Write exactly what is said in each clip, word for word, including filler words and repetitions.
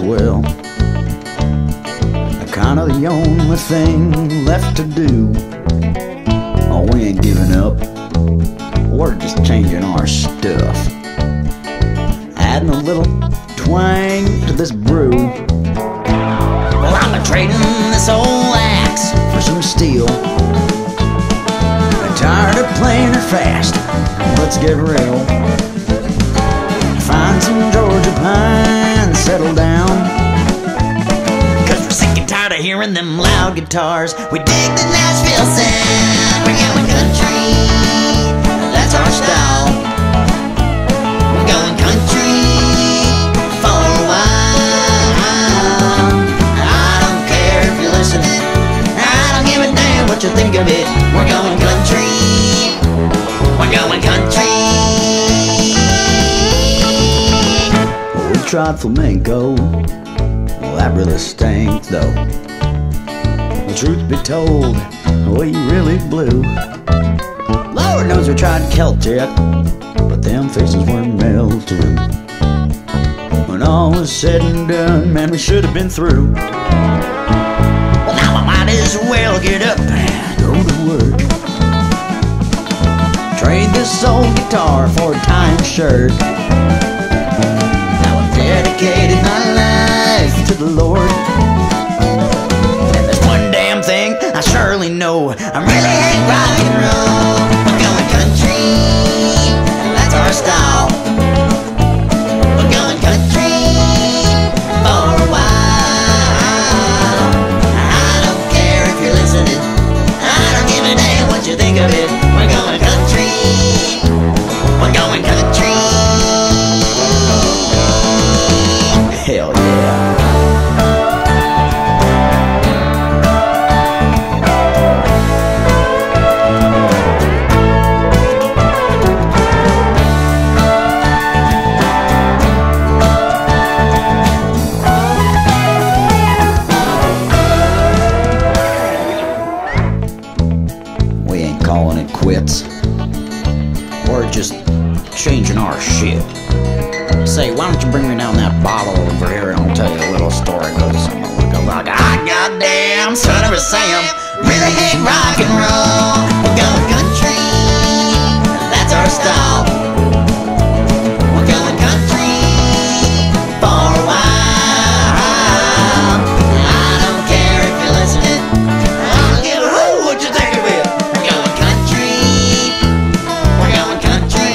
well, kind of the only thing left to do. Oh, we ain't giving up, we're just changing our stuff, adding a little twang to this brew. Well, I'm trading this old axe for some steel. I'm tired of playing her fast, let's get real. Find some Georgia pine, settle down, cause we're sick and tired of hearing them loud guitars. We dig the Nashville sound, we're going country, that's our style. We're going country for a while. I don't care if you're listening, I don't give a damn what you think of it. We're going country, we're going country. Well, we tried flamenco, well, that really stank though. The truth be told, we really blew. Lord knows we tried Celtic, but them faces weren't melting. When all was said and done, man, we should have been through. Well, now I might as well get up and go to work. Trade this old guitar for a tie-in shirt. Now I've dedicated my life to the Lord, and there's one damn thing I surely know, I really hate rock and roll. We're going country, that's our style. We're going country for a while. I don't care if you're listening, I don't give a damn what you think of it. We're going country, we're going country. Hell yeah. We ain't calling it quits, we're just changing our shit. Say, why don't you bring me down that bottle over here and I'll tell you a little story. Goes something like, ah, goddamn son of a Sam, really hate rock and roll. We're going country, that's our style. We're going country for a while. I don't care if you're listening, I don't give a whoo what you think of it. We're going country, we're going country.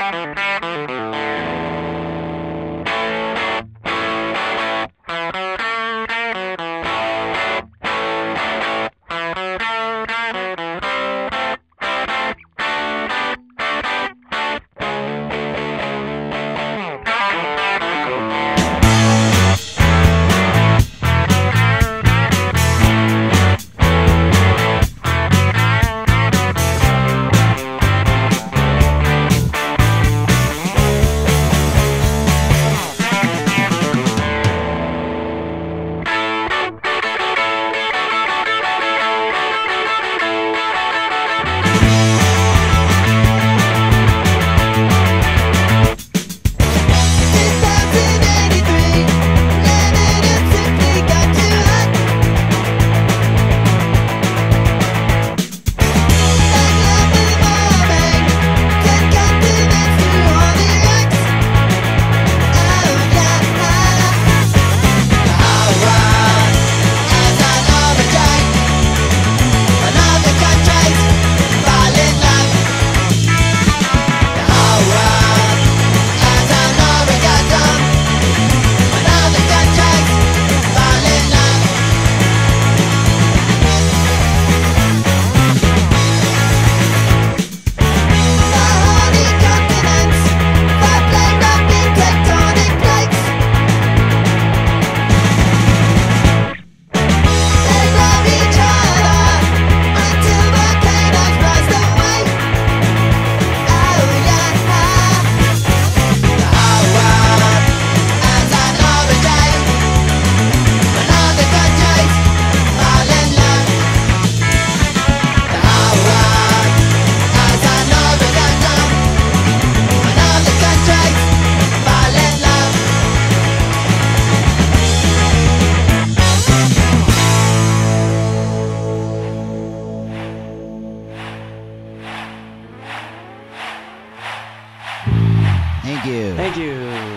Thank you. Thank you.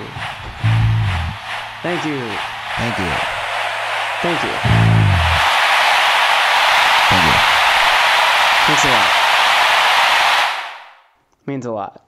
Thank you. Thank you. Thank you. Thank you. Thanks a lot. Means a lot.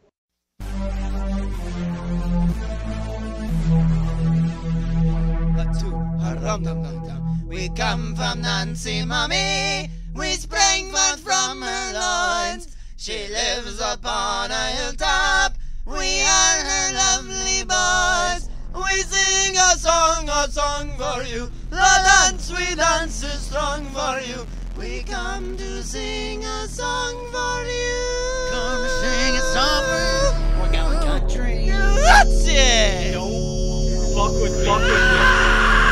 We come from Nancy, mommy. We sprang forth from her loins. She lives upon a hilltop. We are her lovely boys. We sing a song, a song for you. The dance we dance is strong for you. We come to sing a song for you. Come to sing a song for you. We're going country. That's it. Fuck with, fuck with.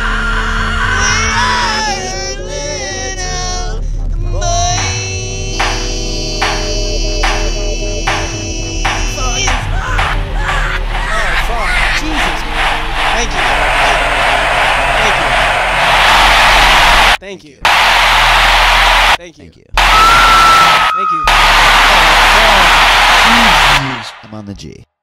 Thank you. Thank you. Thank you. Thank you. I'm on the G.